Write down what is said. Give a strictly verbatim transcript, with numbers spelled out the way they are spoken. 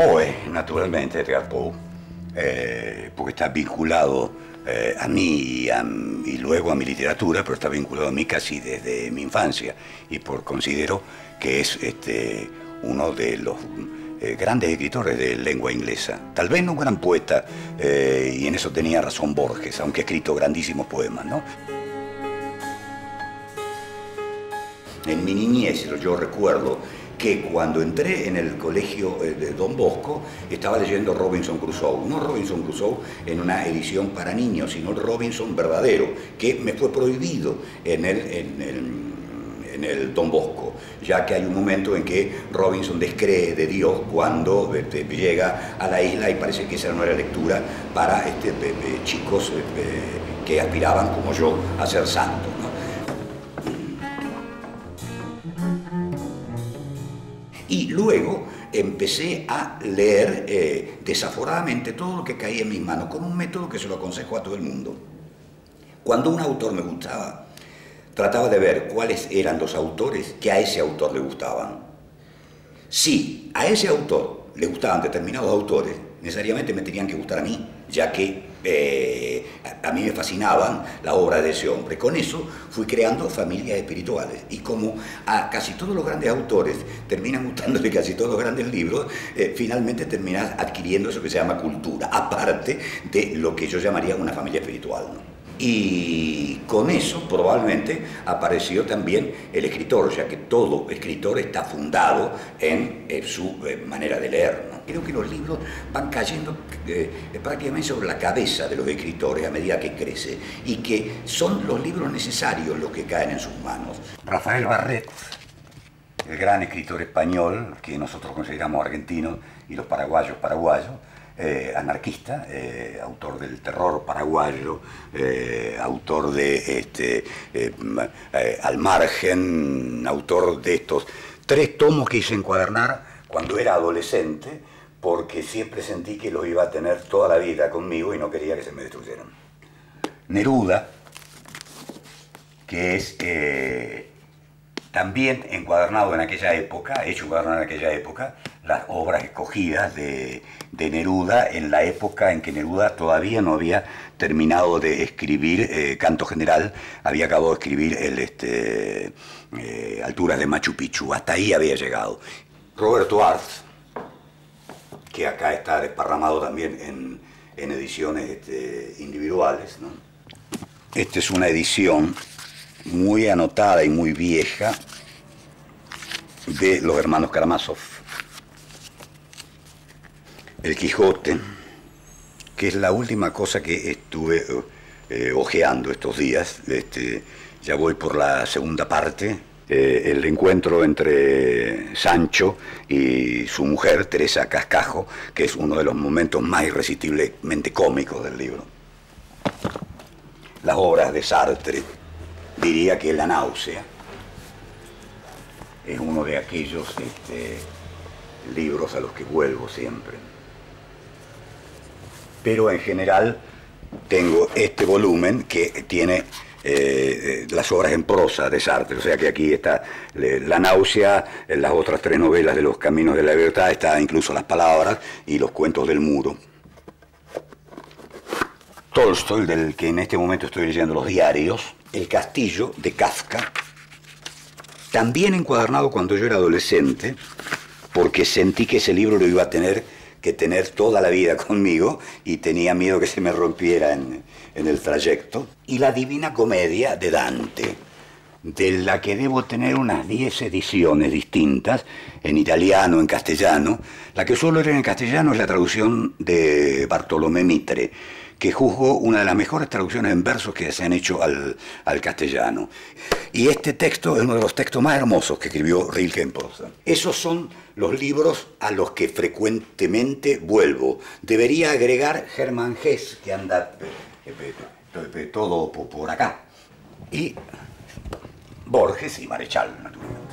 Poe, naturalmente, Edgar Poe, eh, porque está vinculado eh, a mí y, a, y luego a mi literatura, pero está vinculado a mí casi desde mi infancia, y por considero que es este, uno de los eh, grandes escritores de lengua inglesa. Tal vez no un gran poeta, eh, y en eso tenía razón Borges, aunque ha escrito grandísimos poemas, ¿no? En mi niñez, yo recuerdo que cuando entré en el colegio de Don Bosco estaba leyendo Robinson Crusoe, no Robinson Crusoe en una edición para niños, sino el Robinson verdadero, que me fue prohibido en el, en el, en el Don Bosco, ya que hay un momento en que Robinson descree de Dios cuando este, llega a la isla, y parece que esa no era lectura para este, eh, chicos eh, que aspiraban, como yo, a ser santos, ¿no? Y luego empecé a leer eh, desaforadamente todo lo que caía en mis manos, con un método que se lo aconsejo a todo el mundo. Cuando un autor me gustaba, trataba de ver cuáles eran los autores que a ese autor le gustaban. Si a ese autor le gustaban determinados autores, necesariamente me tenían que gustar a mí, ya que eh, a, a mí me fascinaban la obra de ese hombre. Con eso fui creando familias espirituales, y como a casi todos los grandes autores terminan gustándole casi todos los grandes libros, eh, finalmente terminas adquiriendo eso que se llama cultura, aparte de lo que yo llamaría una familia espiritual, ¿no? Y con eso probablemente apareció también el escritor, ya que todo escritor está fundado en eh, su eh, manera de leer, ¿no? Creo que los libros van cayendo eh, prácticamente sobre la cabeza de los escritores a medida que crece, y que son los libros necesarios los que caen en sus manos. Rafael Barret, el gran escritor español que nosotros consideramos argentino y los paraguayos paraguayos, Eh, anarquista, eh, autor del terror paraguayo, eh, autor de este, eh, eh, Al Margen, autor de estos tres tomos que hice encuadernar cuando era adolescente, porque siempre sentí que los iba a tener toda la vida conmigo y no quería que se me destruyeran. Neruda, que es eh, también encuadernado en aquella época, hecho encuadernado en aquella época, las obras escogidas de, de Neruda en la época en que Neruda todavía no había terminado de escribir eh, Canto General, había acabado de escribir el, este, eh, Alturas de Machu Picchu, hasta ahí había llegado. Roberto Arlt, que acá está desparramado también en, en ediciones este, individuales, ¿no? Esta es una edición muy anotada y muy vieja de los hermanos Karamazov. El Quijote, que es la última cosa que estuve eh, hojeando estos días. Este, ya voy por la segunda parte. Eh, el encuentro entre Sancho y su mujer, Teresa Cascajo, que es uno de los momentos más irresistiblemente cómicos del libro. Las obras de Sartre, diría que La náusea es uno de aquellos este, libros a los que vuelvo siempre. Pero en general tengo este volumen que tiene eh, las obras en prosa de Sartre, o sea que aquí está La náusea, las otras tres novelas de Los caminos de la libertad, está incluso Las palabras y Los cuentos del muro. Tolstoy, del que en este momento estoy leyendo los diarios, El castillo, de Kafka, también encuadernado cuando yo era adolescente, porque sentí que ese libro lo iba a tener que tener toda la vida conmigo y tenía miedo que se me rompiera en, en el trayecto. Y La Divina Comedia, de Dante, de la que debo tener unas diez ediciones distintas, en italiano, en castellano. La que suelo leer en castellano es la traducción de Bartolomé Mitre, que juzgo una de las mejores traducciones en versos que se han hecho al, al castellano. Y este texto es uno de los textos más hermosos que escribió Rilke en prosa. Esos son los libros a los que frecuentemente vuelvo. Debería agregar Hermann Hesse, que anda eh, eh, todo por acá. Y Borges y Marechal, naturalmente.